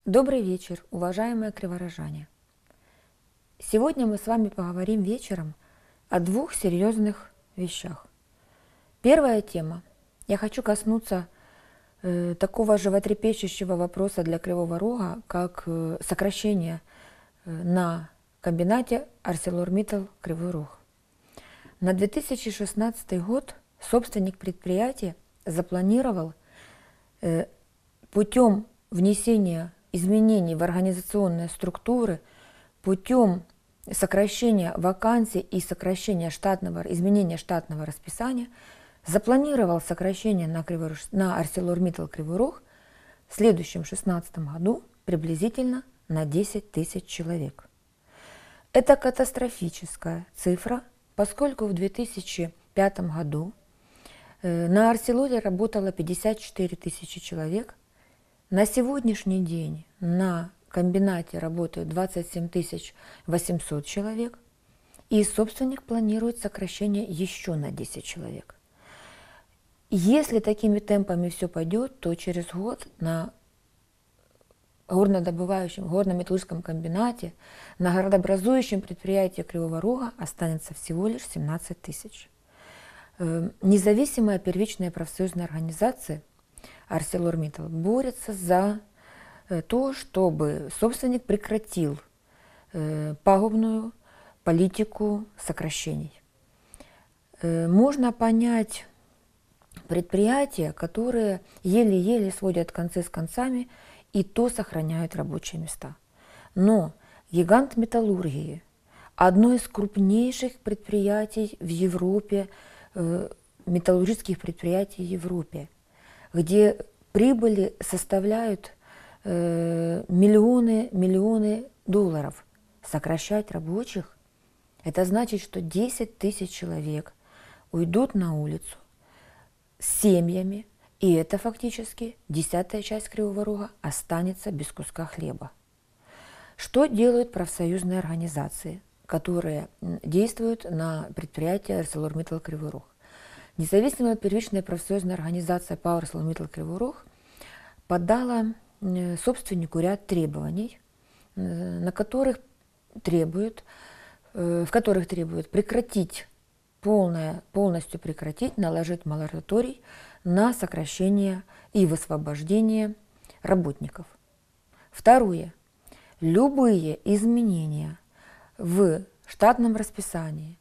Добрый вечер, уважаемые криворожане! Сегодня мы с вами поговорим вечером о двух серьезных вещах. Первая тема. Я хочу коснуться такого животрепещущего вопроса для Кривого Рога, как сокращение на комбинате ArcelorMittal Кривой Рог. На 2016 год собственник предприятия запланировал путем внесения изменений в организационные структуры, путем сокращения вакансий и сокращения изменения штатного расписания, запланировал сокращение на ArcelorMittal Кривой Рог в следующем 2016 году приблизительно на 10 тысяч человек. Это катастрофическая цифра, поскольку в 2005 году на Арселоре работало 54 тысячи человек. На сегодняшний день на комбинате работают 27 800 человек, и собственник планирует сокращение еще на 10 человек. Если такими темпами все пойдет, то через год на горнодобывающем, горно-металлургическом комбинате, на городообразующем предприятии Кривого Рога останется всего лишь 17 тысяч. Независимая первичная профсоюзная организация ArcelorMittal борется за то, чтобы собственник прекратил пагубную политику сокращений. Можно понять предприятия, которые еле-еле сводят концы с концами и то сохраняют рабочие места. Но гигант металлургии, одно из крупнейших предприятий в Европе, металлургических предприятий в Европе, где прибыли составляют миллионы долларов. Сокращать рабочих, это значит, что 10 тысяч человек уйдут на улицу с семьями, и это фактически 10-я часть Кривого Рога останется без куска хлеба. Что делают профсоюзные организации, которые действуют на предприятии ArcelorMittal Кривой Рог? Независимая первичная профсоюзная организация по ArcelorMittal Кривой Рог подала собственнику ряд требований, в которых требуют полностью прекратить, наложить мораторий на сокращение и высвобождение работников. Второе. Любые изменения в штатном расписании,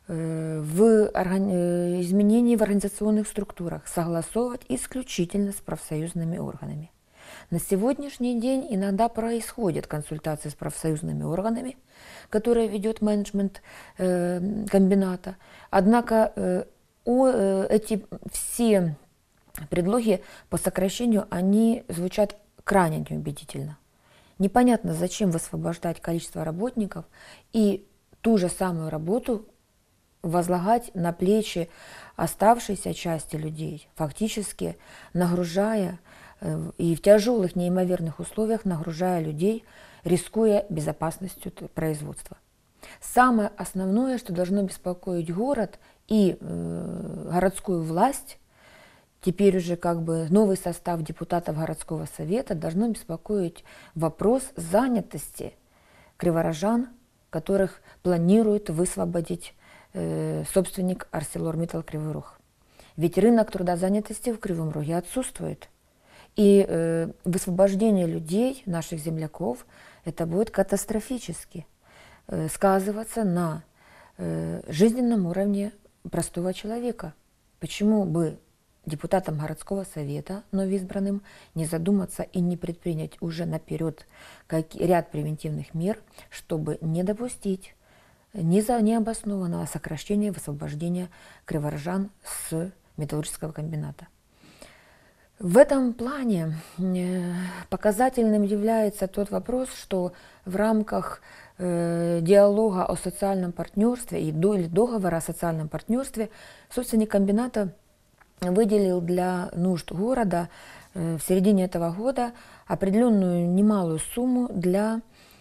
изменений в организационных структурах согласовывать исключительно с профсоюзными органами. На сегодняшний день иногда происходят консультации с профсоюзными органами, которые ведет менеджмент комбината. Однако эти все предлоги по сокращению, они звучат крайне неубедительно. Непонятно, зачем высвобождать количество работников и ту же самую работу возлагать на плечи оставшейся части людей, фактически нагружая и в тяжелых неимоверных условиях нагружая людей, рискуя безопасностью производства. Самое основное, что должно беспокоить город и городскую власть, теперь уже новый состав депутатов городского совета, должно беспокоить вопрос занятости криворожан, которых планирует высвободить собственник ArcelorMittal Кривой Рог. Ведь рынок трудозанятости в Кривом Роге отсутствует. И высвобождение людей, наших земляков, это будет катастрофически сказываться на жизненном уровне простого человека. Почему бы депутатам городского совета, новоизбранным, не задуматься и не предпринять уже наперед ряд превентивных мер, чтобы не допустить необоснованного сокращения и высвобождения криворожан с металлургического комбината. В этом плане показательным является тот вопрос, что в рамках диалога о социальном партнерстве или договора о социальном партнерстве собственник комбината выделил для нужд города в середине этого года определенную немалую сумму для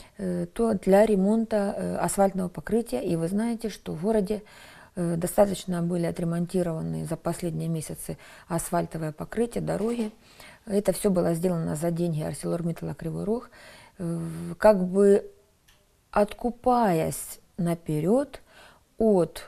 ремонта асфальтного покрытия. И вы знаете, что в городе достаточно были отремонтированы за последние месяцы асфальтовое покрытие, дороги. Это все было сделано за деньги ArcelorMittal Кривой Рог, как бы откупаясь наперед от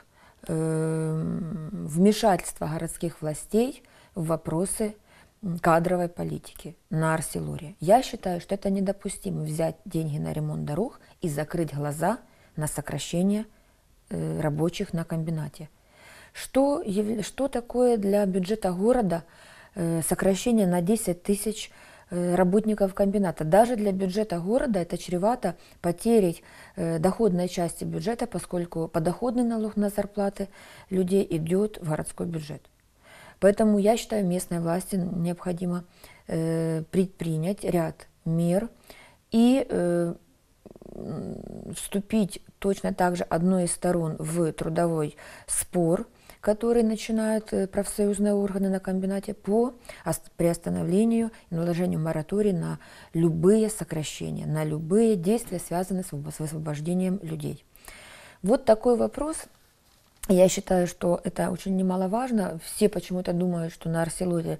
вмешательства городских властей в вопросы кадровой политики на Арселоре. Я считаю, что это недопустимо взять деньги на ремонт дорог и закрыть глаза на сокращение рабочих на комбинате. Что такое для бюджета города сокращение на 10 тысяч работников комбината? Даже для бюджета города это чревато потерей доходной части бюджета, поскольку подоходный налог на зарплаты людей идет в городской бюджет. Поэтому я считаю, местной власти необходимо предпринять ряд мер и вступить точно так же одной из сторон в трудовой спор, который начинают профсоюзные органы на комбинате по приостановлению и наложению моратория на любые сокращения, на любые действия, связанные с высвобождением людей. Вот такой вопрос. Я считаю, что это очень немаловажно. Все почему-то думают, что на Арселоре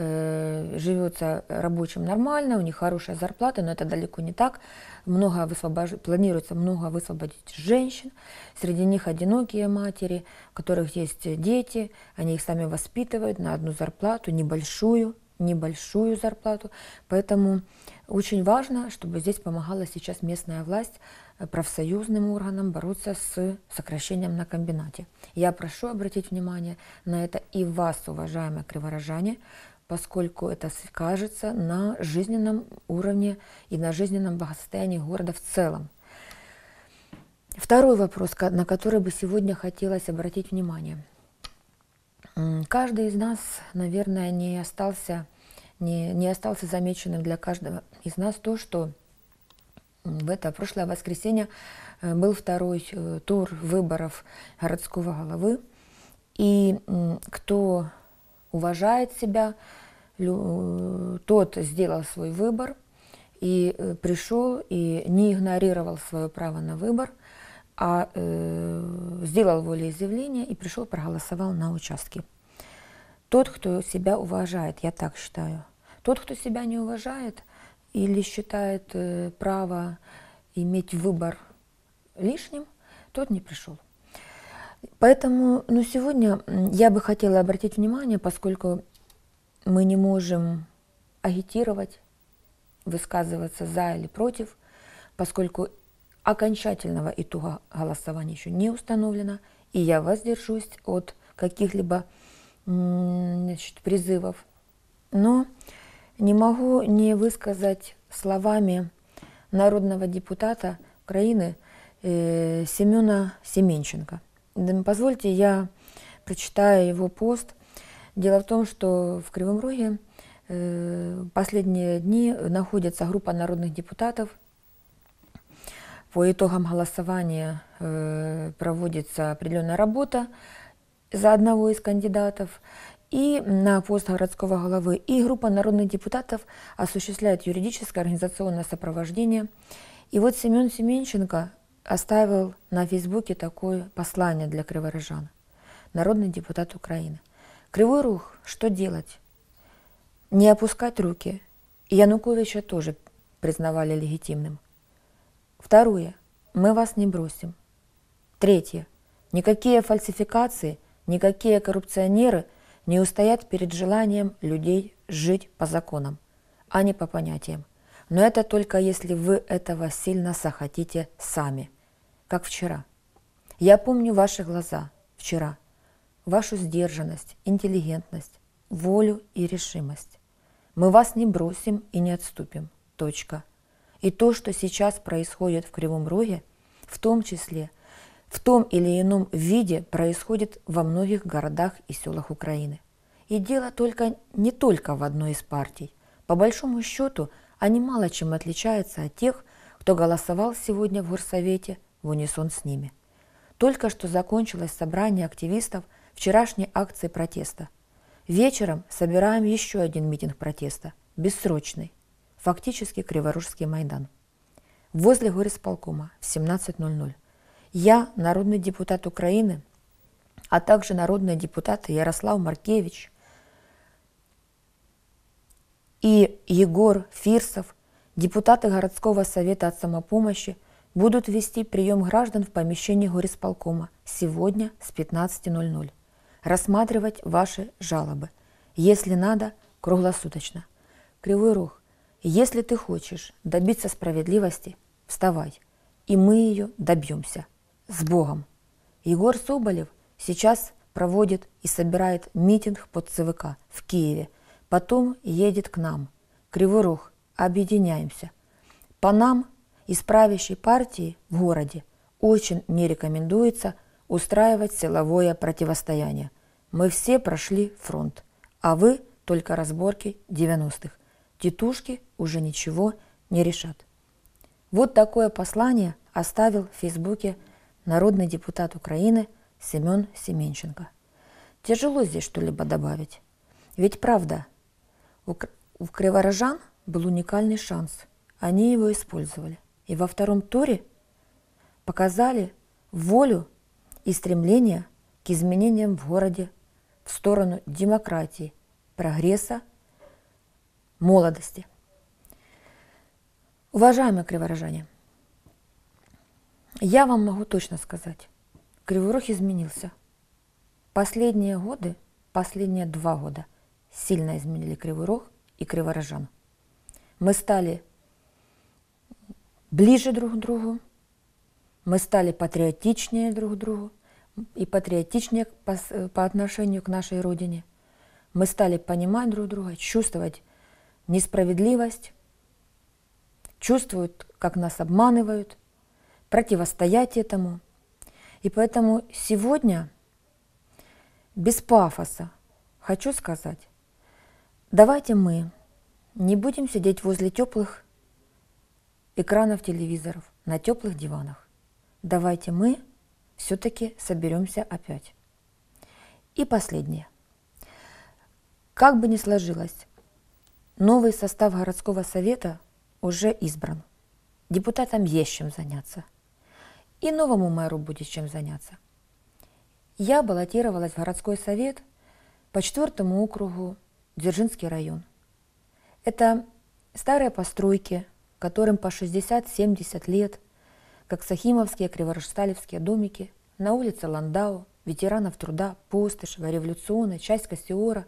живется рабочим нормально, у них хорошая зарплата, но это далеко не так. Планируется много высвободить женщин, среди них одинокие матери, у которых есть дети, они их сами воспитывают на одну зарплату, небольшую зарплату. Поэтому очень важно, чтобы здесь помогала сейчас местная власть профсоюзным органам бороться с сокращением на комбинате. Я прошу обратить внимание на это и вас, уважаемые криворожане, поскольку это скажется на жизненном уровне и на жизненном благосостоянии города в целом. Второй вопрос, на который бы сегодня хотелось обратить внимание. Каждый из нас, наверное, не остался замеченным для каждого из нас то, что в это прошлое воскресенье был второй тур выборов городского головы. И кто уважает себя, тот сделал свой выбор и пришел, и не игнорировал свое право на выбор, а сделал волеизъявление и пришел, проголосовал на участке. Тот, кто себя уважает, я так считаю. Тот, кто себя не уважает или считает право иметь выбор лишним, тот не пришел. Поэтому сегодня я бы хотела обратить внимание, поскольку мы не можем агитировать, высказываться за или против, поскольку окончательного итога голосования еще не установлено, и я воздержусь от каких-либо призывов. Но не могу не высказать словами народного депутата Украины Семена Семенченко. Позвольте, я прочитаю его пост. Дело в том, что в Кривом Роге последние дни находится группа народных депутатов. По итогам голосования проводится определенная работа за одного из кандидатов. И на пост городского головы и группа народных депутатов осуществляет юридическое организационное сопровождение. И вот Семен Семенченко оставил на Фейсбуке такое послание для криворожан. Народный депутат Украины. Кривой Рог, что делать? Не опускать руки. И Януковича тоже признавали легитимным. Второе. Мы вас не бросим. Третье. Никакие фальсификации, никакие коррупционеры не устоят перед желанием людей жить по законам, а не по понятиям. Но это только если вы этого сильно захотите сами, как вчера. Я помню ваши глаза вчера, вашу сдержанность, интеллигентность, волю и решимость. Мы вас не бросим и не отступим. Точка. И то, что сейчас происходит в Кривом Роге, в том числе, в том или ином виде происходит во многих городах и селах Украины. И дело не только в одной из партий. По большому счету, они мало чем отличаются от тех, кто голосовал сегодня в Горсовете в унисон с ними. Только что закончилось собрание активистов вчерашней акции протеста. Вечером собираем еще один митинг протеста, бессрочный, фактически Криворожский Майдан. Возле горисполкома в 17:00. Я, народный депутат Украины, а также народные депутаты Ярослав Маркевич, и Егор Фирсов, депутаты городского совета от самопомощи, будут вести прием граждан в помещении горисполкома сегодня с 15:00. Рассматривать ваши жалобы. Если надо, круглосуточно. Кривой Рог, если ты хочешь добиться справедливости, вставай, и мы ее добьемся. С Богом! Егор Соболев сейчас проводит и собирает митинг под ЦВК в Киеве. Потом едет к нам. Кривой Рог, объединяемся. По нам из правящей партии в городе очень не рекомендуется устраивать силовое противостояние. Мы все прошли фронт, а вы только разборки 90-х. Тетушки уже ничего не решат. Вот такое послание оставил в Фейсбуке народный депутат Украины Семен Семенченко. Тяжело здесь что-либо добавить. Ведь правда, у криворожан был уникальный шанс. Они его использовали. И во втором туре показали волю и стремление к изменениям в городе в сторону демократии, прогресса, молодости. Уважаемые криворожане, я вам могу точно сказать, Кривой Рог изменился. Последние 2 года сильно изменили Кривой Рог и криворожан. Мы стали ближе друг к другу, мы стали патриотичнее друг к другу и патриотичнее по отношению к нашей родине. Мы стали понимать друг друга, чувствовать несправедливость, чувствовать, как нас обманывают, противостоять этому. И поэтому сегодня без пафоса хочу сказать, давайте мы не будем сидеть возле теплых экранов телевизоров, на теплых диванах. Давайте мы все-таки соберемся опять. И последнее. Как бы ни сложилось, новый состав городского совета уже избран. Депутатам есть чем заняться. И новому мэру будет чем заняться. Я баллотировалась в городской совет по 4-му округу Дзержинский район. Это старые постройки, которым по 60-70 лет, как Сахимовские, Криворожсталевские домики, на улице Ландау, ветеранов труда, Постышева, Революционной, часть Кассиора.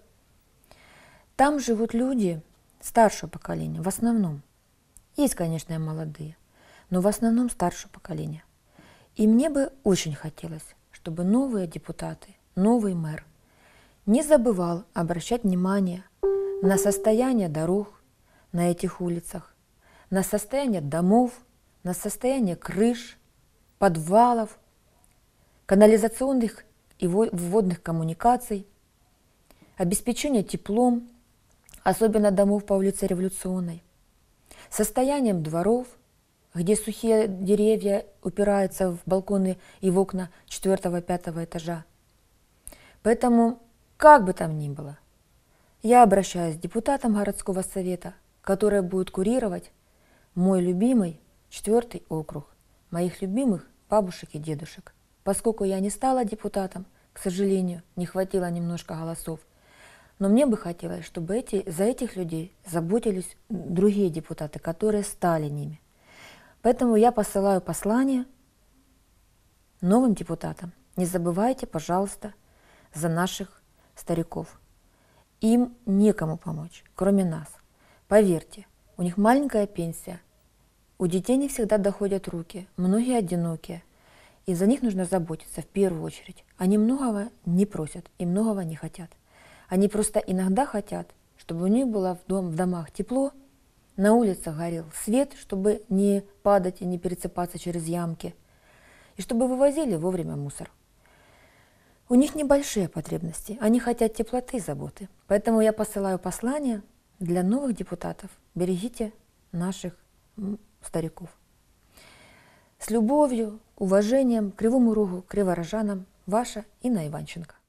Там живут люди старшего поколения, в основном. Есть, конечно, и молодые, но в основном старшее поколение. И мне бы очень хотелось, чтобы новые депутаты, новый мэр не забывал обращать внимание на состояние дорог на этих улицах, на состояние домов, на состояние крыш, подвалов, канализационных и водных коммуникаций, обеспечение теплом, особенно домов по улице Революционной, состоянием дворов, где сухие деревья упираются в балконы и в окна 4-5 этажа. Поэтому, как бы там ни было, я обращаюсь к депутатам городского совета, которые будут курировать мой любимый 4-й округ, моих любимых бабушек и дедушек. Поскольку я не стала депутатом, к сожалению, не хватило немножко голосов, но мне бы хотелось, чтобы за этих людей заботились другие депутаты, которые стали ними. Поэтому я посылаю послание новым депутатам. Не забывайте, пожалуйста, за наших стариков. Им некому помочь, кроме нас. Поверьте, у них маленькая пенсия, у детей не всегда доходят руки, многие одинокие, и за них нужно заботиться в первую очередь. Они многого не просят и многого не хотят. Они просто иногда хотят, чтобы у них было в домах тепло, на улицах горел свет, чтобы не падать и не пересыпаться через ямки, и чтобы вывозили вовремя мусор. У них небольшие потребности, они хотят теплоты и заботы. Поэтому я посылаю послание для новых депутатов. Берегите наших стариков. С любовью, уважением к Кривому Рогу, криворожанам, ваша Инна Иванченко.